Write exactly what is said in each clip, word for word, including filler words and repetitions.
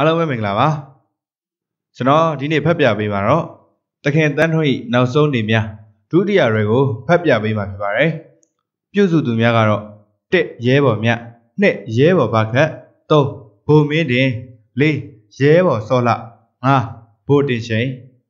အားလုံးပဲမင်္ဂလာပါကျွန်တော်ဒီနေ့ဖတ်ပြပေးမှာတော့သခင်တန်းထွန်း၏နောက်ဆုံးနေများဒုတိယတွေကိုဖတ်ပြပေးမှာဖြစ်ပါတယ်ပြုစုသူများကတော့တစ်ရဲဘော်မြတ်နှစ်ရဲဘော်ဘခတ်သုံးဘိုမင်းတင်လေးရဲဘော်စောလှငါးဘိုတင်ရှိန်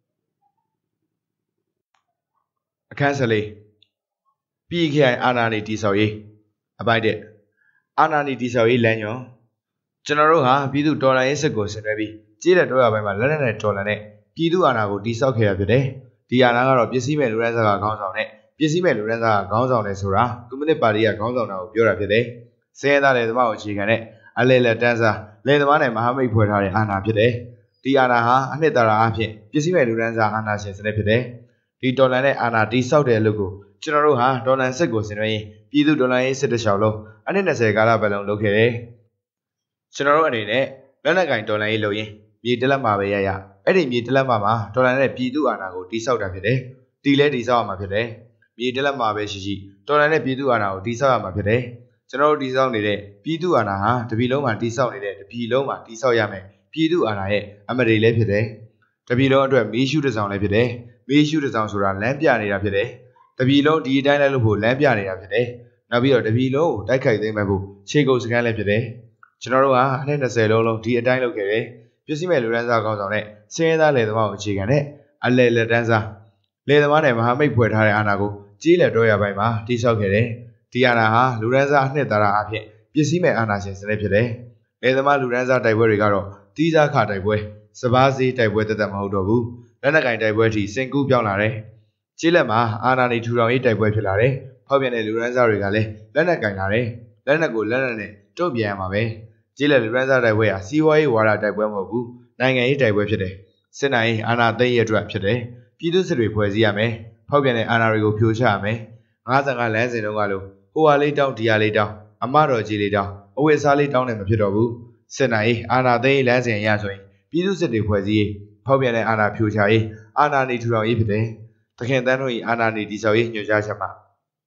အခန်းစလေးပြည်ခိုင်အာဏာနေတိဆောက်ရေးအပိုင်းတဲ့အာဏာနေတိဆောက်ရေးလမ်းညွှန်ကျွန်တော်တို့ဟာပြည်သူတော်လှန်ရေးစစ်ကိုဆင်နွှဲပြီးကြေးလက်တော်ရပိုင်းမှာလက်နက်နဲ့တော်လှန်တဲ့ပြည်သူအာဏာကိုတိဆောက်ခဲ့ရဖြစ်တယ်။ဒီအာဏာကတော့ပစ္စည်းမဲ့လူရန်စားကခေါင်းဆောင်နဲ့ပစ္စည်းမဲ့လူရန်စားကခေါင်းဆောင်နဲ့ဆိုတာကွန်မြူနစ်ပါတီကခေါင်းဆောင်တာကိုပြောတာဖြစ်တယ်။စင်ရသားတဲ့သမားကိုအခြေခံတဲ့အလဲလက်တန်းစားလဲသမားနဲ့မဟာမိတ်ဖွဲ့ထားတဲ့အာဏာဖြစ်တယ်။ဒီအာဏာဟာအနှစ်သာရအဖြစ်ပစ္စည်းမဲ့လူရန်စားအာဏာရှင်စနစ်ဖြစ်တယ်။ဒီတော်လှန်တဲ့အာဏာတိဆောက်တဲ့အလုပ်ကိုကျွန်တော်တို့ဟာတော်လှန်စစ်ကိုဆင်နွှဲရင်ပြည်သူတော်လှန်ရေးစစ်တလျှောက်လုံးအနှစ်၂၀ကာလပတ်လုံးလုပ်ခဲ့တယ်။ကျွန်တော်တို့အနေနဲ့လက်နက်ကင်တော်လှန်ရေးလုပ်ရင်မြေတလက်မှာပဲရရအဲ့ဒီမြေတလက်မှာမှာတော်လှန်တဲ့ပြည်သူအာဏာကိုတိဆောက်တာဖြစ်တယ်။တီလဲတိဆောက်ရမှာဖြစ်တယ်။မြေတလက်မှာပဲရှိရှိတော်လှန်တဲ့ပြည်သူအာဏာကိုတိဆောက်ရမှာဖြစ်တယ်။ကျွန်တော်တို့တိဆောက်နေတဲ့ပြည်သူအာဏာဟာတပြည်လုံးမှာတိဆောက်နေတဲ့တပြည်လုံးမှာတိဆောက်ရမယ်ပြည်သူအာဏာရဲ့အမရေလည်းဖြစ်တယ်။တပြည်လုံးအတွက်မီးရှုတစ်ဆောင်လည်းဖြစ်တယ်။မီးရှုတစ်ဆောင်ဆိုတာလမ်းပြနေတာဖြစ်တယ်။တပြည်လုံးဒီအတိုင်းလည်းလို့ဖို့လမ်းပြနေတာဖြစ်တယ်။နောက်ပြီးတော့တပြည်လုံးကိုတိုက်ခိုက်သိမ်းမဲ့ဖို့ခြေကုပ်စကန်လည်းဖြစ်တယ်။ကျွန်တော်တို့ဟာအနှစ်၂၀လုံးလုံးဒီအတိုင်းလုပ်ခဲ့တယ်ပစ္စည်းမဲ့လူရန်စားကောင်းဆောင်နဲ့စင်းရဲသားလယ်သမားကိုအခြေခံတဲ့အလဲလက်တန်းစားလယ်သမားနဲ့မဟာမိတ်ဖွဲ့ထားတဲ့အာဏာကိုကြေးလက်တော်ရပိုင်းမှာတိဆောက်ခဲ့တယ်ဒီအာဏာဟာလူရန်စားအနှစ်သာရအဖြစ်ပစ္စည်းမဲ့အာဏာရှင်စနစ်ဖြစ်တယ်လယ်သမားလူရန်စားတိုက်ပွဲတွေကတော့တီးစားခတိုက်ပွဲစပားစည်းတိုက်ပွဲတသက်မဟုတ်တော့ဘူးလက်နက်ကင်တိုက်ပွဲထိစင်ကူးပြောင်းလာတယ်ကြေးလက်မှာအာဏာနေထူထောင်ရေးတိုက်ပွဲဖြစ်လာတယ်ဖောက်ပြန်တဲ့လူရန်စားတွေကလည်းလက်နက်ကင်လာတယ်လက်နက်ကိုလက်နက်နဲ့တုံ့ပြန်ရမှာပဲကြေးလက်လူရန်စားတိုက်ပွဲဟာစီးပွားရေးဝါဒတိုက်ပွဲမဟုတ်ဘူးနိုင်ငံရေးတိုက်ပွဲဖြစ်တယ်စစ်နိုင်အာဏာသိမ်းရအတွက်ဖြစ်တယ်ပြည်သူစစ်တွေဖွဲ့စည်းရမယ်ဖောက်ပြန်တဲ့အာဏာတွေကိုဖြိုချရမယ်၅၅လမ်းစဉ်တုန်းကလို့ဟိုဟာလေးတောင်းဒီဟာလေးတောင်းအမတော်ကြီးလေးတောင်းအဝတ်အစားလေးတောင်းနေမှာဖြစ်တော့ဘူးစစ်နိုင်အာဏာသိမ်းလမ်းစဉ်ရဆိုရင်ပြည်သူစစ်တွေဖွဲ့စည်းရေးဖောက်ပြန်တဲ့အာဏာဖြိုချရေးအာဏာနေထူထောင်ရေးဖြစ်တယ်သခင်တန်းတို့၏အာဏာနေတည်ဆောက်ရေးညွှန်ကြားချက်မှာ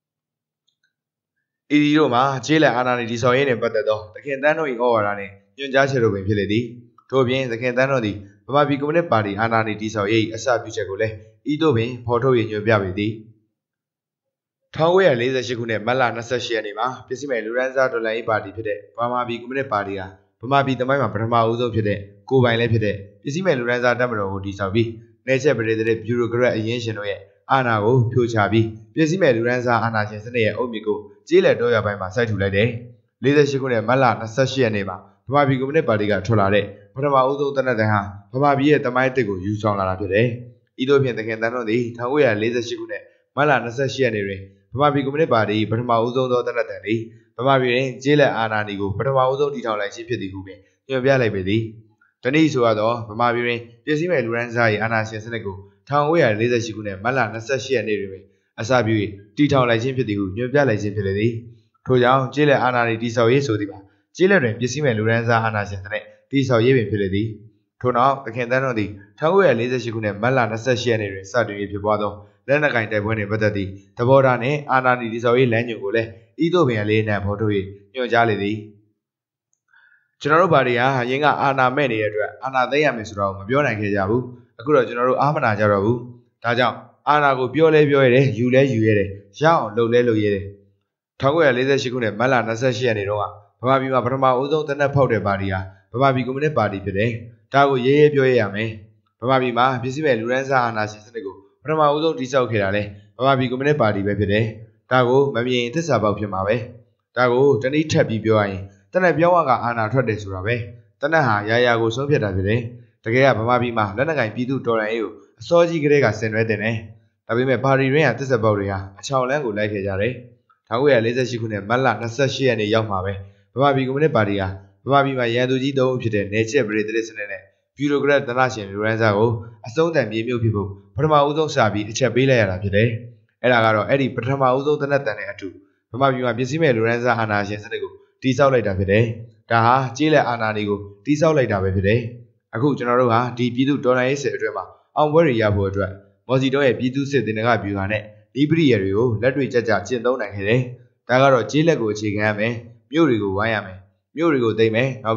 ဤဒီတို့မှာကျေးလက်အာဏာနေတည်ဆောက်ရေးနဲ့ပတ်သက်သောသခင်တန်းတို့၏ဩဝါဒနဲ့ညွှန်ကြားချက်တို့ပင်ဖြစ်လေသည်ထို့ပြင်သခင်တန်းတို့သည်ဗမာပြည်ကွန်မြူနစ်ပါတီအာဏာနေတည်ဆောက်ရေးအစပြုချက်ကိုလည်းဤသို့ပင်ဖော်ထုတ်ရညွှန်ပြပေသည်၁၉၄၈ခုနှစ်မတ်လ၂၈ရက်နေ့မှာပစ္စည်းမဲ့လူရန်စားတော်လှန်ရေးပါတီဖြစ်တဲ့ဗမာပြည်ကွန်မြူနစ်ပါတီဟာဗမာပြည်သမိုင်းမှာပထမဦးဆုံးဖြစ်တဲ့ကိုပိုင်လည်းဖြစ်တဲ့ပစ္စည်းမဲ့လူရန်စားတပ်မတော်ကိုတည်ဆောက်ပြီးနေချက်ပရိသတ်ဗျူရိုကရက်အရင်းရှင်တို့ရဲ့အာဏာကိုဖြိုချပြီးပစ္စည်းမဲ့လူရန်စားအာဏာရှင်စနစ်ရဲ့အုတ်မြစ်ကိုကြေးလက်တော်ရပိုင်းမှာစိုက်ထူလိုက်တယ်၄၈ခုနှစ်မတ်လ၂၈ရက်နေ့မှာဗမာပြည်ကွန်မြူနစ်ပါတီကထွက်လာတဲ့ပထမဦးဆုံးတနက်တန်ဟာဗမာပြည်ရဲ့တမိုင်းတစ်ကိုယူဆောင်လာတာဖြစ်တယ်။ဤသို့ဖြင့်သခင်တန်းတို့သည်၁၉၄၈ခုနှစ်မတ်လ၂၈ရက်နေ့တွင်ဗမာပြည်ကွန်မြူနစ်ပါတီပထမဦးဆုံးသောတနက်တန်သည်ဗမာပြည်တွင်ကျေးလက်အာဏာနီကိုပထမဦးဆုံးတည်ထောင်လိုက်ခြင်းဖြစ်သည်ဟုပင်ညွှန်ပြလိုက်ပေသည်။တနည်းဆိုရသောဗမာပြည်တွင်ပစ္စည်းမဲ့လူရန်စား၏အာဏာရှင်စနစ်ကို၁၉၄၈ခုနှစ်မတ်လ၂၈ရက်နေ့တွင်အစပြု၍တည်ထောင်လိုက်ခြင်းဖြစ်သည်ဟုညွှန်ပြလိုက်ခြင်းဖြစ်လေသည်။ထို့ကြောင့်ကျေးလက်အာဏာနီတည်ဆောက်ရေးဆိုသည်မှာကျေးလက်တွင်ပစ္စည်းမဲ့လူရန်စားအာဏာရှင်စနစ်တိဆောက်ရေးပင်ဖြစ်လေသည်ထို့နောက်သခင်တန်းတို့သည်၁၉၄၈ခုနှစ်မတ်လ၂၈ရက်နေ့တွင်စတင်၍ဖြစ်ပွားသောလက်နက်ကင်တိုက်ပွဲနှင့်ပတ်သက်သည့်သဘောထားနှင့်အာဏာတိဆောက်ရေးလမ်းညွှန်ကိုလည်းဤသို့ပင်အလေးနက်ဖော်ထုတ်၍ညွှန်ကြားလေသည်ကျွန်တော်တို့ပါတီဟာအရင်ကအာဏာမဲ့နေတဲ့အတွက်အာဏာသိမ်းရမယ်ဆိုတော့မပြောနိုင်ခဲ့ကြဘူးအခုတော့ကျွန်တော်တို့အားမနာကြတော့ဘူးဒါကြောင့်အာဏာကိုပြောလဲပြောရတယ်ယူလဲယူရတယ်ရအောင်လုပ်လဲလုပ်ရတယ်၁၉၄၈ခုနှစ်မတ်လ၂၈ရက်နေ့တုန်းကဗမာပြည်မှာပထမဦးဆုံးတနက်ဖောက်တဲ့ပါတီဟာဗမာပြည်ကွန်မြူနစ်ပါတီဖြစ်တယ်။ဒါကိုရေးရေးပြောရရမယ်။ဗမာပြည်မှာပစ္စည်းမဲ့လူရန်စားအာဏာရှင်စနစ်ကိုပထမဦးဆုံးတည်ဆောက်ခဲ့တာလေဗမာပြည်ကွန်မြူနစ်ပါတီပဲဖြစ်တယ်။ဒါကိုမမြင်သစ္စာပေါက်ဖြစ်မှာပဲ။ဒါကိုတနည်းထပ်ပြီးပြောရရင်တနက်ပြောင်းကအာဏာထွက်တယ်ဆိုတာပဲ။တနက်ဟာရာရာကိုဆုံးဖြတ်တာဖြစ်တယ်။တကယ်ကဗမာပြည်မှာလက်နက်ကင်ပြည်သူတော်လှန်ရေးကိုအစောကြီးကတည်းကဆင်နွှဲတင်တယ်။ဒါပေမဲ့ပါတီရင်းဟာသစ္စာပေါက်တွေဟာအချောင်လန်းကိုလိုက်ခဲ့ကြတယ်။၁၉၄၈ခုနှစ်မတ်လ၂၈ရက်နေ့ရောက်မှာပဲဗမာပြည်ကွန်မြူနစ်ပါတီဟာဗမာပြည်မှာရန်သူကြီးသုံးဦးဖြစ်တဲ့နေချက်ပရိသတ်စနစ်နဲ့ဗျူရိုကရက်တနာရှင်လူရန်စားကိုအစုံတန်မြေမြုပ်ဖြစ်ဖို့ပထမဦးဆုံးစပြီးအချက်ပေးလိုက်ရတာဖြစ်တယ်။အဲ့ဒါကတော့အဲ့ဒီပထမဦးဆုံးတနက်တန်တဲ့အတူဗမာပြည်မှာပစ္စည်းမဲ့လူရန်စားအာဏာရှင်စနစ်ကိုတိဆောက်လိုက်တာဖြစ်တယ်။ဒါဟာကြေးလက်အာဏာတွေကိုတိဆောက်လိုက်တာပဲဖြစ်တယ်။အခုကျွန်တော်တို့ဟာဒီပြည်သူတော်လှန်ရေးစစ်အတွင်းမှာအောင်ပွဲတွေရဖို့အတွက်မော်စီတော်ရဲ့ပြည်သူစစ်တင်နကဗျူဟာနဲ့လီပရိယတွေကိုလက်တွေ့ကြကြကျင့်သုံးနိုင်ခဲ့တယ်။ဒါကတော့ကြေးလက်ကိုအခြေခံရမယ်မြို့တွေကိုဝိုင်းရမယ်မြို့တွေကိုသိမ့်မယ်နောက်ပြီးတော့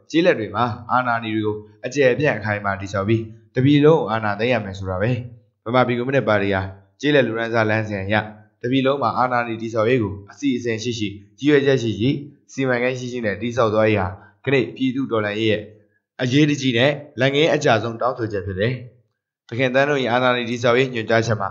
ကျေးလက်တွေမှာအာဏာနီတွေကိုအကျယ်ပြန့်အခိုင်အမာတည်ဆောက်ပြီးတပြည်လုံးအာဏာသိမ်းရမယ်ဆိုတာပဲဗမာပြည်ကွန်မြူနစ်ပါတီဟာကျေးလက်လူရန်စားလမ်းစဉ်အရတပြည်လုံးမှာအာဏာနီတည်ဆောက်ရေးကိုအစီအစဉ်ရှိရှိကြီးရွယ်ချက်ရှိရှိစီမံကိန်းရှိရှိနဲ့တည်ဆောက်သွားရေးဟာခဏပြည်သူတော်လှန်ရေးရဲ့အရေးတကြီးနဲ့လက်ငင်းအကြဆုံးတောင်းဆိုချက်ဖြစ်တယ်။တခင်တန်းတို့၏အာဏာနီတည်ဆောက်ရေးညွှန်ကြားချက်မှာ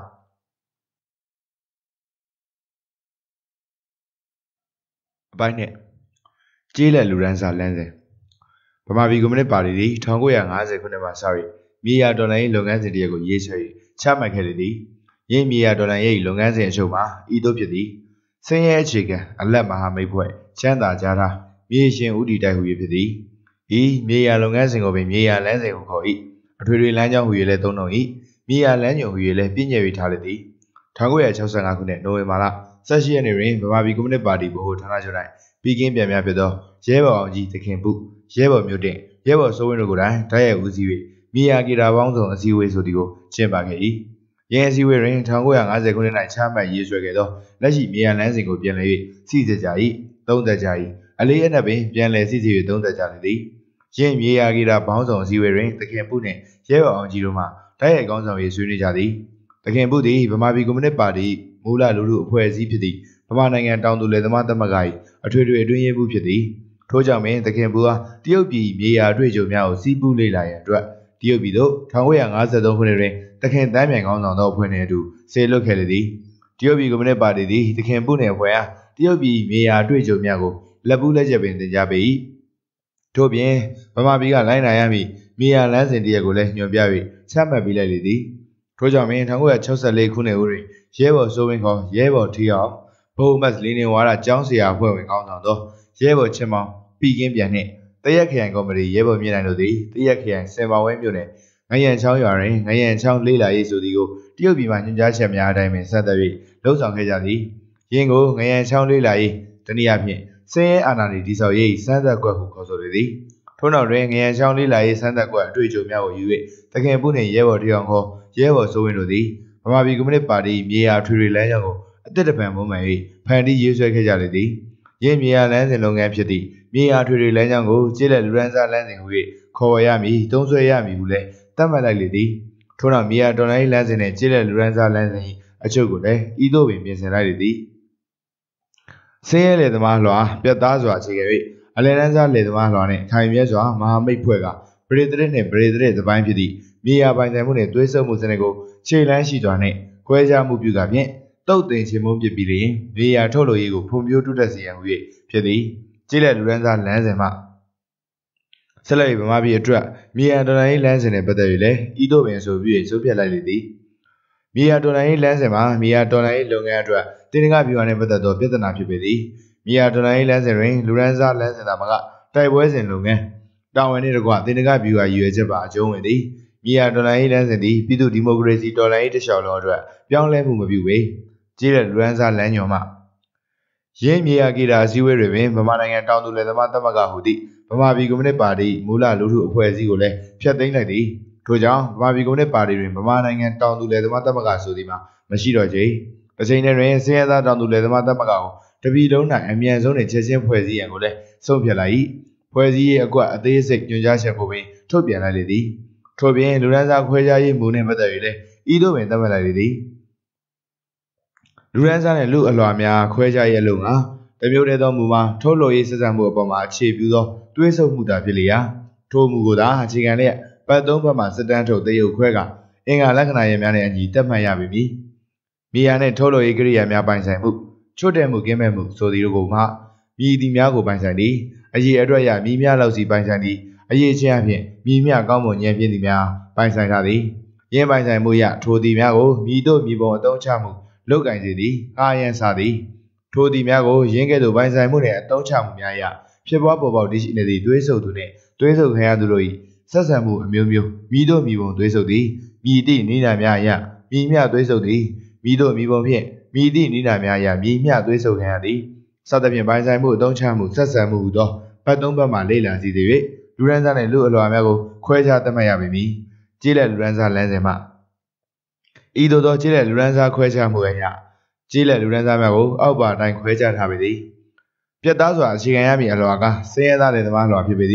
အပိုင်းနဲ့ကျေးလက်လူရန်စားလမ်းစဉ်ဗမာပြည်ကွန်မြူနစ်ပါတီသည်၁၉၅၀ခုနှစ်မှာစ၍မြေယာတော်လှန်ရေးလုပ်ငန်းစဉ်တရက်ကိုရေးဆွဲ၍ချမှတ်ခဲ့သည်။ရင်းမြေယာတော်လှန်ရေးလုပ်ငန်းစဉ်အချို့မှာဤသို့ဖြစ်သည်။ဆင်းရဲအခြေခံအလက်မဟာမိတ်ဖွဲ့ချမ်းသာကြတာမြေရှင်ဦးတည်တိုက်ဟူ၍ဖြစ်သည်။ဤမြေယာလုပ်ငန်းစဉ်ကိုပင်မြေယာလမ်းစဉ်ကိုခေါ်၏။အထွေထွေလမ်းကြောင်းဟူ၍လည်းသုံးနှုန်း၏။မြေယာလမ်းညွှန်ဟူ၍လည်းပြည့်ညက်၍ထားလေသည်။၁၉၆၅ခုနှစ်နိုဝင်ဘာလ၁၈ရက်နေ့တွင်ဗမာပြည်ကွန်မြူနစ်ပါတီဗဟိုဌာနချုပ်၌ပြည်ကင်းပြန်များဖြစ်သောရဲဘော်အောင်ကြီးသခင်ပုရဲဘော်မျိုးတင်ရဲဘော်စိုးဝင်းတို့ကိုယ်တိုင်တိုက်ရိုက်ဦးစီး၍မြေယာကေတာပေါင်းစုံအစည်းအဝေးဆိုသည်ကိုကျင်းပခဲ့၏။ရင်းအစည်းအဝေးတွင်၁၉၅၀ခုနှစ်၌ချမှတ်ရေးဆွဲခဲ့သောလက်ရှိမြေယာလမ်းစဉ်ကိုပြန်လည်၍စီစစ်ကြ၏သုံးသက်ကြ၏အလေးအနက်ပင်ပြန်လည်စီစစ်၍သုံးသက်ကြလေသည်။ရင်းမြေယာကေတာပေါင်းစုံအစည်းအဝေးတွင်သခင်ပုနှင့်ရဲဘော်အောင်ကြီးတို့မှတိုက်ရိုက်ကောင်းဆောင်ရေးဆွေးနွေးကြသည်။သခင်ပုသည်ဗမာပြည်ကွန်မြူနစ်ပါတီမူလလူထုအဖွဲ့အစည်းဖြစ်သည့်ဗမာနိုင်ငံတောင်သူလယ်သမားသမဂ္ဂ၏အထွေထွေအတွင်းရေးမှူးဖြစ်သည်။ထို့ကြောင့်ပင်သခင်ပုအားတရုတ်ပြည်မြေယာအတွေ့အကြုံများကိုစီးပူးလေ့လာရန်အတွက်တရုတ်ပြည်သို့၁၉၅၃ခုနှစ်တွင်သခင်တန်းမြိုင်ကောင်းဆောင်သောအဖွဲ့နှင့်အတူဆေလွတ်ခဲ့လေသည်။တရုတ်ပြည်ကွန်မြူနစ်ပါတီသည်သခင်ပုနှင့်အဖွဲ့အားတရုတ်ပြည်မြေယာအတွေ့အကြုံများကိုလက်ပူးလက်ချက်ပင်သင်ကြားပေ၏။ထို့ပြင်ဗမာပြည်ကလိုင်းနိုင်ရမည့်မြေယာလမ်းစဉ်တရက်ကိုလည်းညွှန်ပြ၍ချမှတ်ပေးလိုက်လေသည်။ထို့ကြောင့်ပင်၁၉၆၄ခုနှစ်ဦးတွင်ရဲဘော်စိုးဝင်းခေါ်ရဲဘော်ထီအောင်ဘုံမတ်လီနင်ဝါဒကျောင်းဆရာအဖွဲ့ဝင်ကောင်းဆောင်သောရဲဘော်ချစ်မောင်ပြည်ကင်းပြန်နှင့်တရက်ခရိုင်ကော်မတီရဲဘော်မြင့်နိုင်တို့သည်တရက်ခရိုင်စင်ပါဝဲမြို့နယ်ငရံချောင်းရွာတွင်ငရံချောင်းလေးလာရေးဆိုသည်ကိုတရုတ်ပြည်မှညွှန်ကြားချက်များအတိုင်းပင်ဆက်သက်၍လှုပ်ဆောင်ခဲ့ကြသည်ရင်းကိုငရံချောင်းလေးလာရေးတနည်းအားဖြင့်စင်းရဲအာဏာနီတည်ဆောက်ရေးစမ်းသပ်ကွက်ဟုခေါ်ဆိုလေသည်ထို့နောက်တွင်ငရံချောင်းလေးလာရေးစမ်းသပ်ကွက်အတွေ့အကြုံများကိုယူ၍သခင်ပုနှင့်ရဲဘော်ထီအောင်ခေါ်ရဲဘော်စိုးဝင်းတို့သည်ဗမာပြည်ကွန်မြူနစ်ပါတီမြေယာထွေထွေလမ်းကြောင်းကိုအသစ်တပံမုံမှန်၍ဖန်တီးရေးဆွဲခဲ့ကြလေသည်ရင်းမြေယာလမ်းစဉ်လုပ်ငန်းဖြစ်သည့်မြေယာထွေထွေလမ်းကြောင်းကိုကျေးလက်လူရန်စားလမ်းစဉ်ဟူ၍ခေါ်ဝေါ်ရမည်သုံးဆွဲရမည်ဟုလည်းသတ်မှတ်လိုက်လေသည်ထို့နောက်မြေယာတော်လှန်ရေးလမ်းစဉ်နှင့်ကျေးလက်လူရန်စားလမ်းစဉ်၏အချုပ်ကိုလည်းဤသို့ပင်ပြင်ဆင်လိုက်လေသည်ဆင်းရဲလေသမားလွှာပြတ်သားစွာအခြေခံ၍အလယ်တန်းစားလေသမားလွှာနှင့်ခိုင်မြဲစွာမဟာမိတ်ဖွဲ့ကပရိသတ်နှင့်ပရိသတ်သပိုင်းဖြစ်သည့်မြေယာပိုင်ဆိုင်မှုနှင့်သွေးစွပ်မှုစနစ်ကိုခြေလှမ်းရှိစွာနှင့်ခွဲခြားမှုပြုကဖြင့်တုတ်တင်ချေမှုပြပြီးလျင်မြေယာထုတ်လုပ်ရေးကိုဖွံ့ဖြိုးတိုးတက်စေရန်ဟူ၍ဖြစ်သည်ကျေးလက်လူရန်စားလမ်းစဉ်မှဆက်လက်ဗမာပြည်အတွက်မြေယာတော်လှန်ရေးလမ်းစဉ်နှင့်ပတ်သက်၍လည်းဤသို့ပင်ဆိုပြီးဆုံးဖြတ်လိုက်လေသည်မြေယာတော်လှန်ရေးလမ်းစဉ်မှာမြေယာတော်လှန်ရေးလုပ်ငန်းအတွက်တင်နကဗျူဟာနှင့်ပတ်သက်သောပြဿနာဖြစ်ပေသည်မြေယာတော်လှန်ရေးလမ်းစဉ်တွင်လူရန်စားလမ်းစဉ်သာမကတိုက်ပွဲစဉ်လုပ်ငန်းတာဝန်နှင့်တကွတင်နကဗျူဟာရည်ရွယ်ချက်ပါအကျုံးဝင်သည်မြေယာတော်လှန်ရေးလမ်းစဉ်သည်ပြည်သူ့ဒီမိုကရေစီတော်လှန်ရေးတခြားလုံးအတွက်ပြောင်းလဲမှုမပြုပေကျေးလက်လူရန်စားလမ်းညွှန်မှရင်းမြေယာကေတာအစည်းအဝေးတွင်ပင်ဗမာနိုင်ငံတောင်သူလယ်သမားသမဂ္ဂဟူသည့်ဗမာပြည်ကွန်မြူနစ်ပါတီမူလလူထုအဖွဲ့အစည်းကိုလည်းဖျက်သိမ်းလိုက်သည်ထို့ကြောင့်ဗမာပြည်ကွန်မြူနစ်ပါတီတွင်ဗမာနိုင်ငံတောင်သူလယ်သမားသမဂ္ဂဆိုသည်မှာမရှိတော့ကြ။တစ်ချိန်တည်းတွင်စင်ရသားတောင်သူလယ်သမားသမဂ္ဂကိုတပြည်လုံး၌အမြန်ဆုံးနှင့်ချက်ချင်းဖွဲ့စည်းရန်ကိုလည်းဆုံးဖြတ်လိုက်၏ဖွဲ့စည်းရေးအကွက်အသေးစိတ်ညွှန်ကြားချက်ကိုပင်ထုတ်ပြန်လိုက်လေသည်ထို့ပြင်လူရန်စားခွဲခြားရေးမူနှင့်ပတ်သက်၍လည်းဤသို့ပင်သတ်မှတ်လိုက်လေသည်လူရန်စားနှင့်လူအလွှာများခွဲခြားရေးအလုပ်ငါတမျိုးတည်းသောမူမှာထုတ်လုပ်ရေးဆက်ဆံမှုအပေါ်မှာအခြေပြုသောတွေးဆုပ်မှုသာဖြစ်လျာထိုမူကိုသာအခြေခံလျက်ပတ်သုံးဘက်မှစစ်တမ်းထုတ်တရုတ်ခွဲကအင်္ဂါလက္ခဏာရေးများနဲ့အညီတက်မှတ်ရပြီမည်မြေယာနှင့်ထုတ်လုပ်ရေးကိရိယာများပိုင်ဆိုင်မှုချွတ်တဲ့မှုကင်းမဲ့မှုဆိုသည်တို့ကိုမှမြည်သည်များကိုပိုင်ဆိုင်သည်အရေးအတွက်ရမြည်များလောက်စီပိုင်ဆိုင်သည်အရေးချင်းအဖြစ်မြည်များကောင်းမွန်ဉာဏ်ပြည့်သည်များပိုင်ဆိုင်ထားသည်ရင်းပိုင်ဆိုင်မှုရထိုသည်များကိုမြည်တို့မြည်ပုံအသုံးချမှုလုတ်ကင်စေသည်ကာယံစားသည်ထိုသည်များကိုရင်းကဲ့သို့ပိုင်ဆိုင်မှုနှင့်အသုံးချမှုများရဖြစ်ပွားပေါ်ပေါက်တည်ရှိနေသည့်သွေးဆုပ်သူနှင့်သွေးဆုပ်ခံရသူတို့၏ဆက်ဆံမှုအမျိုးမျိုးမြည်တို့မြည်ပုံသွေးဆုပ်သည်မြည်သည့်နိဒာများရမြည်မြသွေးဆုပ်သည်မြည်တို့မြည်ပုံဖြင့်မြည်သည့်နိဒာများရမြည်မြသွေးဆုပ်ခံရသည်စသဖြင့်ပိုင်ဆိုင်မှုအသုံးချမှုဆက်ဆံမှုဟူသောဘက်သုံးဘက်မှလေ့လာစီသည်၍လူရန်စားနှင့်လူအလွှာများကိုခွဲခြားသတ်မှတ်ရပေမည်ကျေးလက်လူရန်စားလမ်းစဉ်မှဤသို့သောကျေးလက်လူရန်စားခွဲခြားမှုအရာကျေးလက်လူရန်စားများကိုအောက်ပါတိုင်းခွဲခြားထားပေသည်ပြတ်သားစွာအခြေခံရမည့်အလွှာကစင်းရဲသားတဲ့သမားလွှာဖြစ်ပေသည်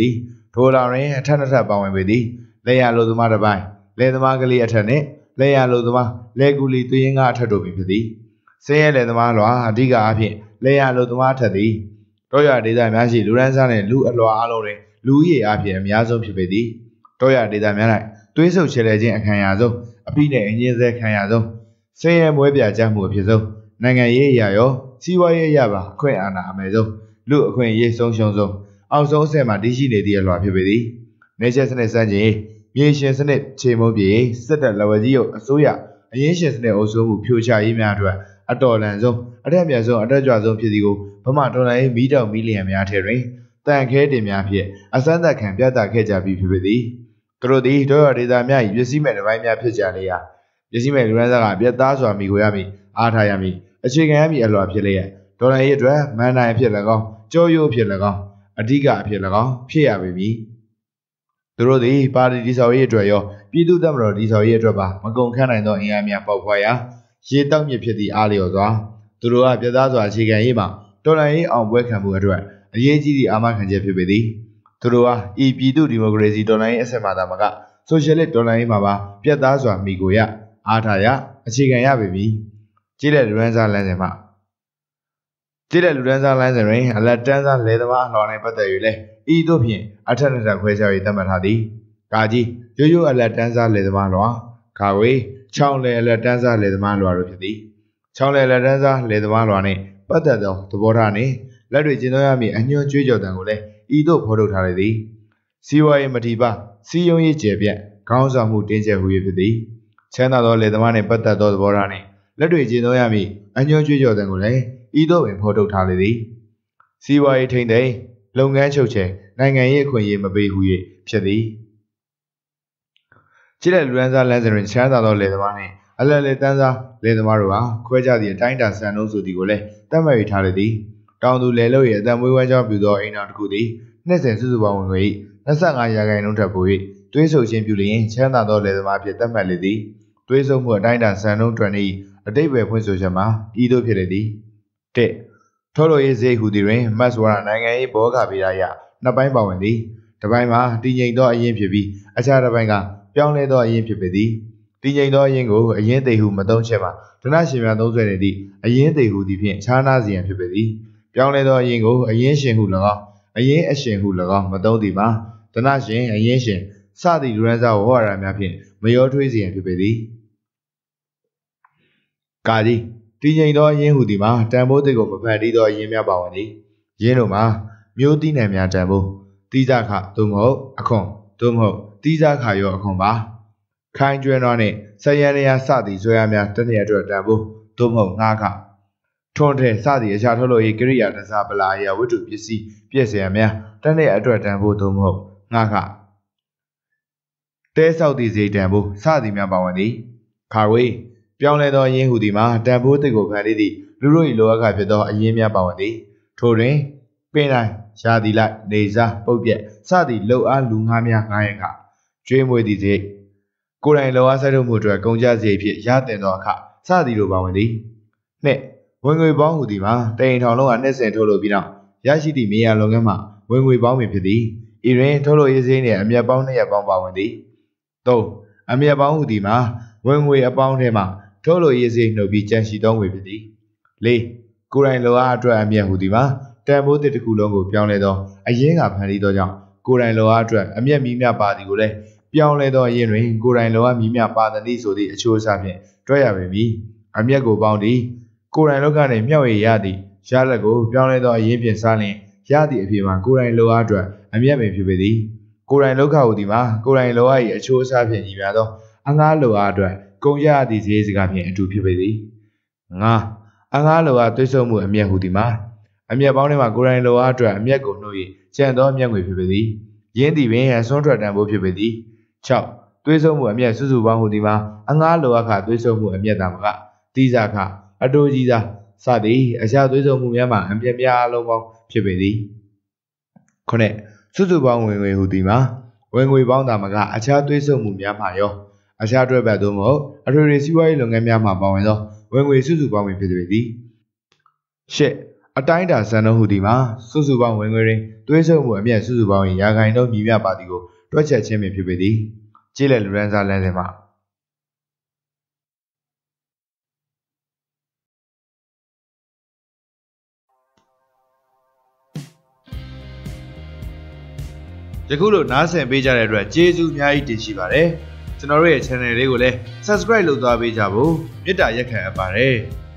ထိုလောင်ရင်အထက်နှစ်ထပ်ပါဝင်ပေသည်လေယာလိုသမားတစ်ပိုင်းလေသမားကလေးအထက်နှင့်လေယာလိုသမားလေကူလီသွေးရင်းကအထက်တို့ပင်ဖြစ်သည်ဆင်းရဲလေသမားလွာအဓိကအားဖြင့်လေယာလိုသမားထက်သည်တောရဒေသများရှိလူရန်စားနှင့်လူအလွာအလုံးတွင်လူဦးရေအားဖြင့်အများဆုံးဖြစ်ပေသည်တောရဒေသများ၌သွေးဆုပ်ချဲလဲခြင်းအခမ်းအရာဆုံးအပိနှင့်အငင်းဆဲခံရဆုံးဆင်းရဲမွဲပြကြမှုအဖြစ်ဆုံးနိုင်ငံရေးအရာရောစီးပွားရေးအရာပါအခွင့်အာဏာအမယ်ဆုံးလူအခွင့်အရေးဆုံးရှုံးဆုံးအောက်ဆုံးအဆင့်မှာတည်ရှိနေသည့်အလွာဖြစ်ပေသည်နေချက်စနစ်စန့်ကျင်မြေရှင်စနစ်ခြေမုံပြေစစ်တပ်လက်ဝဲကြီးရုပ်အစိုးရအရင်းရှင်စနစ်အုပ်စိုးမှုဖြိုချရေးများအတွက်အတော်လန်ဆုံးအထက်မြတ်ဆုံးအတက်ကြွဆုံးဖြစ်သည်ကိုဗမာဒေါ်လာရေးမီတောင်မီလီယံများထဲတွင်တန်ခဲတင်များဖြင့်အစမ်းသက်ခံပြသခဲ့ကြပြီးဖြစ်ပေသည်သူတို့သည်တောရဒေသများ၏ပစ္စည်းမဲ့တစ်ပိုင်းများဖြစ်ကြလေရာပစ္စည်းမဲ့လူရန်စားကပြတ်သားစွာမိကိုရမည်အားထားရမည်အခြေခံရမည်အလွာဖြစ်လျက်ဒေါ်လာရေးအတွက်မန်နိုင်ဖြစ်၎င်းကြောရိုးဖြစ်၎င်းအဓိကအဖြစ်၎င်းဖြစ်ရပေမည်သူတို့သည်ပါတီတည်ဆောက်ရေးအတွက်ရောပြည်သူ့တပ်မတော်တည်ဆောက်ရေးအတွက်ပါမကုန်ခန့်နိုင်သောအင်အားများပေါက်ဖွာရာရေတောက်မြစ်ဖြစ်သည့်အားလျော်စွာသူတို့ကပြတ်သားစွာအခြေခံရေးမှာတော်လှန်ရေးအောင်ပွဲခံမှုအတွက်အရေးကြီးသည့်အာမခံချက်ဖြစ်ပေသည်သူတို့ဟာဤပြည်သူ့ဒီမိုကရေစီတော်လှန်ရေးအစစ်မှသာမကဆိုရှယ်လစ်တော်လှန်ရေးမှာပါပြတ်သားစွာမိကိုရအားထားရအခြေခံရပေမည်ကြည့်တဲ့လူရန်စားလမ်းစဉ်မှာကြည့်တဲ့လူရန်စားလမ်းစဉ်တွင်အလက်တန်းစားလေသမားအလှော်နှင့်ပတ်သက်၍လည်းဤသို့ဖြင့်အထက်နှစ်ထပ်ခွဲခြား၍သတ်မှတ်ထားသည်ကာကြီးရိုးရိုးအလက်တန်းစားလေသမားလွာခါဝေးချောင်းလေအလက်တန်းစားလေသမားလွာတို့ဖြစ်သည်ချောင်းလေအလက်တန်းစားလေသမားလွာနှင့်ပတ်သက်သောသဘောထားနှင့်လက်တွေကျင်းသွင်းရမည့်အညွှန်းကြွေးကြော်တံကိုလည်းဤသို့ဖော်ထုတ်ထားလေသည်စီဝါရေးမတိပါစီယုံရေးကျေပြန့်ခေါင်းဆောင်မှုတင်းကျပ်ဟူ၍ဖြစ်သည်ချမ်းသာသောလေသမားနှင့်ပတ်သက်သောသဘောထားနှင့်လက်တွေကျင်းသွင်းရမည့်အညွှန်းကြွေးကြော်တံကိုလည်းဤသို့ပင်ဖော်ထုတ်ထားလေသည်စီဝါရေးထိန်းသိမ်းလုပ်ငန်းချုပ်ချယ်နိုင်ငံရေးအခွင့်အရေးမပေးဟူ၍ဖြစ်သည်ကြည့်တဲ့လူရန်စားလမ်းစဉ်တွင်ချမ်းသာသောလေသမားနှင့်အလက်လေတန်းစားလေသမားတို့ဟာခွဲခြားသည့်အတိုင်းအတာစံနှုန်းဆိုသည်ကိုလည်းသတ်မှတ်၍ထားလေသည်တောင်သူလေလို့၏အတံမွေးဝမ်းကြောင်းပြုသောအိမ်တော်တစ်ခုသည်နှစ်စဉ်စုစုပေါင်းဝင်ငွေ၏၂၅ရာခိုင်နှုန်းထပ်ပို၍သွေးဆုပ်ခြင်းပြုလျင်ချမ်းသာသောလေသမားဖြင့်သတ်မှတ်လေသည်သွေးဆုပ်မှုအတိုင်းအတာစံနှုန်းတွင်၏အတိတ်ပဲဖွင့်ဆိုချက်မှာဤသို့ဖြစ်လေသည်၁ထုတ်လုပ်ရေးစရိတ်ဟူသည်တွင်မတ်ဝါရနိုင်ငံရေးဘောဂဗေဒအရနှစ်ပိုင်းပါဝင်သည်တစ်ပိုင်းမှာတည်ငြိမ်သောအရင်းဖြစ်ပြီးအခြားတစ်ပိုင်းကပြောင်းလဲသောအရင်းဖြစ်ပေသည်တည်ငြိမ်သောအရင်းကိုအရင်းသိဟုမသုံးချက်မှာဒဏရှင်များသုံးဆွဲနေသည့်အရင်းသိဟုသည်ဖြင့်ခြားနာစီရန်ဖြစ်ပေသည်ပြောင်းလဲသောအရင်းကိုအရင်းရှင်ဟု၎င်းအရင်းအရှင်ဟု၎င်းမသုံးသည်မှာဒဏရှင်အရင်းရှင်စသည့်လူရန်စားဝဟရများဖြင့်မရောထွေးစီရန်ဖြစ်ပေသည်ကာကြီးတည်ငြိမ်သောအရင်းဟူသည်မှာတန်ဖိုးသစ်ကိုမဖန်တီးသောအရင်းများပါဝင်သည်ရင်းတို့မှာမျိုးသီးနှံများတန်ဖိုးတီးစားခသို့မဟုတ်အခွန်သို့မဟုတ်တီးစားခရောအခွန်ပါခိုင်းကျွဲနွားနှင့်ဆက်ရန်ရစသည့်ဇွဲရများတစ်နှစ်အတွက်တန်ဖိုးသို့မဟုတ်ငှားခထွန်းထဲစသည့်အခြားထုတ်လုပ်ရေးကိရိယာတစားပလာရာဝတ္ထုပစ္စည်းပြည့်စရာများတစ်နှစ်အတွက်တန်ဖိုးသို့မဟုတ်ငှားခတဲဆောက်သည့်ဈေးတန်ဖိုးစသည်များပါဝင်သည်ခါဝေးပြောင်းလဲသောအရင်းဟူသည်မှာတန်ဖိုးသစ်ကိုဖန်တီးသည့်လူတို့၏လိုအပ်ခဖြစ်သောအရင်းများပါဝင်သည်ထိုတွင်ပင်တိုင်းရာသီလိုက်နေစားပုတ်ပြက်စသည့်လှုပ်အားလူငါးများငားရခကျွေးမွေးသည့်စရိတ်ကိုယ်တိုင်လှုပ်အားစိုက်ထုတ်မှုအတွက်ကုန်ကျစရိတ်ဖြင့်ရတင်သောအခစသည်တို့ပါဝင်သည်နှစ်ဝင်ငွေပေါင်းဟူသည်မှာတအိမ်ထောင်လုံးကနှစ်စဉ်ထုတ်လုပ်ပြီးနောက်ရရှိသည့်မြေယာလုပ်ငန်းမှာဝင်ငွေပေါင်းပင်ဖြစ်သည်ဤတွင်ထုတ်လုပ်ရေးစရိတ်နှင့်အမြတ်ပေါင်းနှစ်ရပ်ပေါင်းပါဝင်သည်သုံးအမြတ်ပေါင်းဟူသည်မှာဝင်ငွေအပေါင်းထဲမှထုတ်လုပ်ရေးစရိတ်နှုတ်ပြီးကြန့်ရှိသောငွေဖြစ်သည်လေးကိုယ်တိုင်လှုပ်အားအတွက်အမြတ်ဟူသည်မှာတန်ဖိုးသစ်တစ်ခုလုံးကိုပြောင်းလဲသောအရင်းကဖန်တီးသောကြောင့်ကိုယ်တိုင်လှုပ်အားအတွက်အမြတ်မီးများပါသည်ကိုလည်းပြောင်းလဲသောအရင်းတွင်ကိုယ်တိုင်လှုပ်အားမီးများပါသည်ဆိုသည့်အချိုးအစားဖြင့်တွက်ရပေမည်အမြတ်ကိုပေါင်းသည်ကိုယ်တိုင်လောကနှင့်မျှောက်ရည်ရသည့်ရလက်ကိုပြောင်းလဲသောအရင်းဖြင့်စားလျင်ရသည့်အဖြစ်မှာကိုယ်တိုင်လှုပ်အားအတွက်အမြတ်ပင်ဖြစ်ပေသည်ကိုယ်တိုင်လောကဟူသည်မှာကိုယ်တိုင်လှုပ်အား၏အချိုးအစားဖြင့်ညီမျှသောအငှားလှုပ်အားအတွက်ကုန်ရသည့်ဈေးစကားဖြင့်အတူဖြစ်ပေသည်ငါအငှားလှုပ်အားသွေးဆုံမှုအမြတ်ဟူသည်မှာအမြတ်ပေါင်းထဲမှာကိုယ်တိုင်လှုပ်အားအတွက်အမြတ်ကိုနှုတ်၍ကျန်သောအမြတ်ငွေဖြစ်ပေသည်ရင်းသည်ပင်အစွန်းထွက်တန်ဖိုးဖြစ်ပေသည်၆သွေးဆုံမှုအမြတ်စုစုပေါင်းဟူသည်မှာအငှားလှုပ်အားခသွေးဆုံမှုအမြတ်သာမကတီးစားခအတိုးကြီးစားစသည်အခြားသွေးဆုံမှုများမှာအမြတ်များအလုံးပေါင်းဖြစ်ပေသည်ခုနှစ်စုစုပေါင်းဝင်ငွေဟူသည်မှာဝင်ငွေပေါင်းသာမကအခြားသွေးဆုံမှုများမှာရောအခြားတွဲဘက်သို့မဟုတ်အထွေထွေစီးပွားရေးလုပ်ငန်းများမှာပါဝင်သောဝင်ငွေစုစုပေါင်းပင်ဖြစ်ပေသည်ရှစ်အတိုင်းအတာစံနှုန်းဟူသည်မှာစုစုပေါင်းဝင်ငွေတွင်သွေးဆုံမှုအမြတ်စုစုပေါင်း၏ရာခိုင်နှုန်းညီမျှပါသည်ကိုတွက်ချက်ခြင်းပင်ဖြစ်ပေသည်ကျေးလက်လူရန်စားလမ်းစဉ်မှာယခုလိုနားဆင်ပေးကြတဲ့အတွက်ကျေးဇူးအများကြီးတင်ရှိပါတယ်ကျွန်တော်တို့ရဲ့ channel လေးကိုလည်း subscribe လုပ်သွားပေးကြဖို့မေတ္တာရက်ခံအပ်ပါတယ်